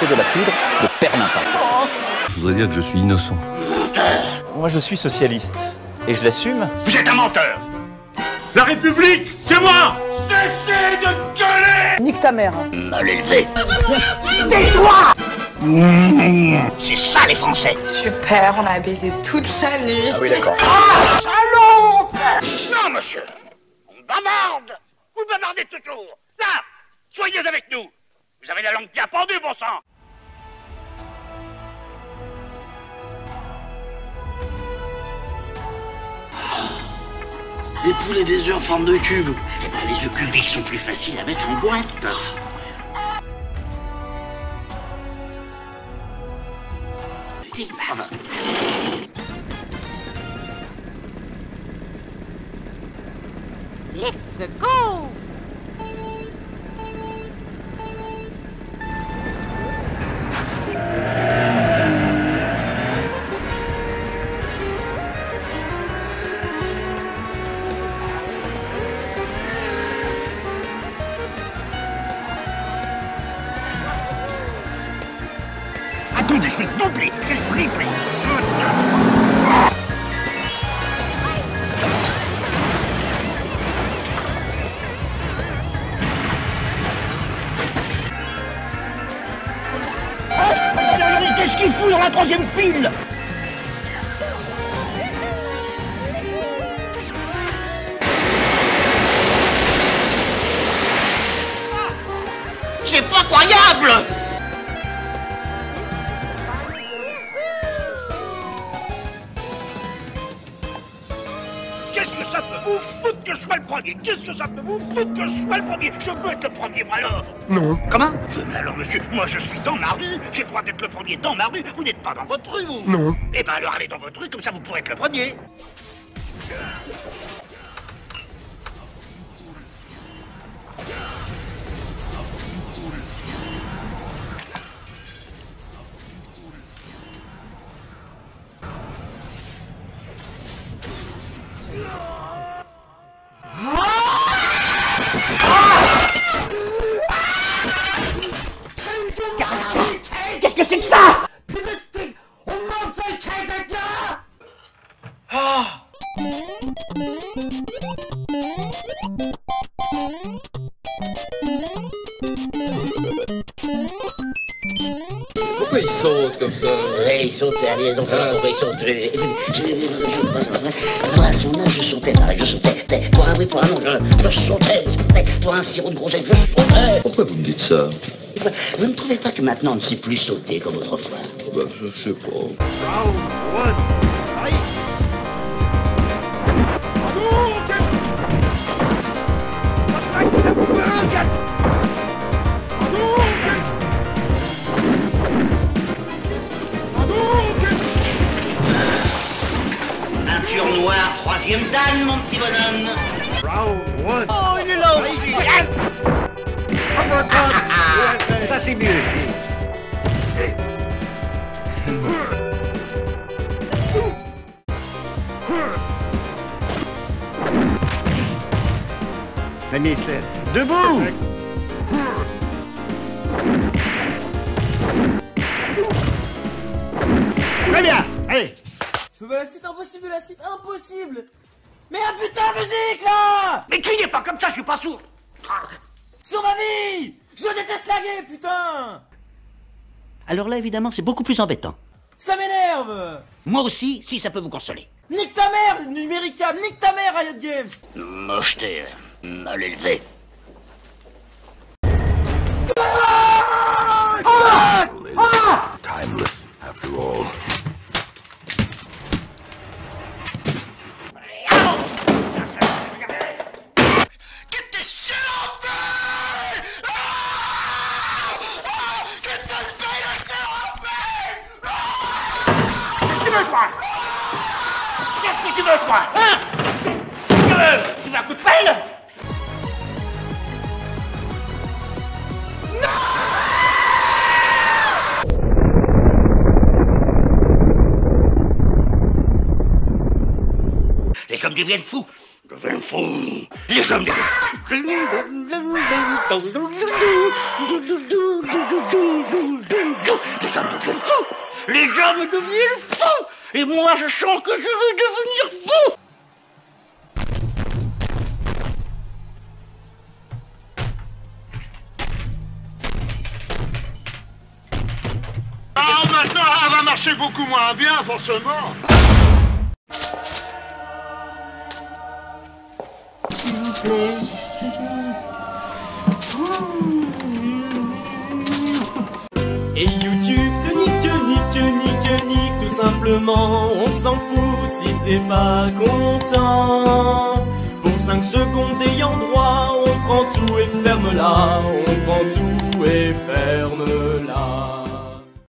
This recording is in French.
c'est de la poudre de perlimpinpin. Je voudrais dire que je suis innocent. Moi, je suis socialiste. Et je l'assume. Vous êtes un menteur. La République, c'est moi. Cessez de gueuler. Nique ta mère. Mal élevé. Tais-toi. C'est ça les Français. Super, on a baisé toute la nuit. Ah oui, d'accord. Ah, salaud. Non, monsieur. On bavarde. Vous bavardez toujours. Là, soyez avec nous. Vous avez la langue bien pendue, bon sang. Des poules et des œufs en forme de cube. Eh ben, les œufs cubiques sont plus faciles à mettre en boîte. Let's go! Attendez, je vais doubler, je vais tripler. Qu'est-ce qu'il fout dans la troisième file? C'est pas croyable! Qu'est-ce que ça peut vous foutre que je sois le premier? Qu'est-ce que ça peut vous foutre que je sois le premier? Je veux être le premier, moi alors. Non. Comment? Mais alors, monsieur, moi je suis dans ma rue, j'ai le droit d'être le premier dans ma rue, vous n'êtes pas dans votre rue, vous? Non. Eh ben alors allez dans votre rue, comme ça vous pourrez être le premier. Qu'est-ce que c'est que ça? Pourquoi il saute comme ça? Ouais, il sautait, allez, donc ça va, pourquoi il saute? Moi, à son âge, je sautais, pareil, je sautais. Pour un oui, pour un non, je sautais, pour un sirop de groseille, je sautais. Pourquoi vous me dites ça? Vous ne trouvez pas que maintenant on ne sait plus sauter comme autrefois? Bah, je sais pas. Peinture noire, troisième dan, mon petit bonhomme. Oh, il est là aussi. Ça c'est mieux. Stanislas, debout. Très bien, allez. Je veux la suite impossible de la suite impossible. Mais un putain de musique là. Mais criez pas comme ça, je suis pas sourd. Sur ma vie. Je déteste la guerre, putain. Alors là, évidemment, c'est beaucoup plus embêtant. Ça m'énerve. Moi aussi, si ça peut vous consoler. Nique ta mère, Numéricable. Nique ta mère, Riot Games. Mocheté, mal élevé. Timeless, after all. Get this shit off me! Get this beta shit off me! Qu'est-ce que tu veux, toi? Qu'est-ce que tu veux, toi? Hein? Tu veux un coup de pelle? Les hommes deviennent fous. deviennent fous. Les hommes Les hommes deviennent fous. Et moi, je sens que je vais devenir fou. Ah, maintenant, elle va marcher beaucoup moins bien, forcément. Et YouTube te nique, tout simplement. On s'en fout si t'es pas content. Pour 5 secondes d'ayant droit, on prend tout et ferme-la. On prend tout et ferme-la.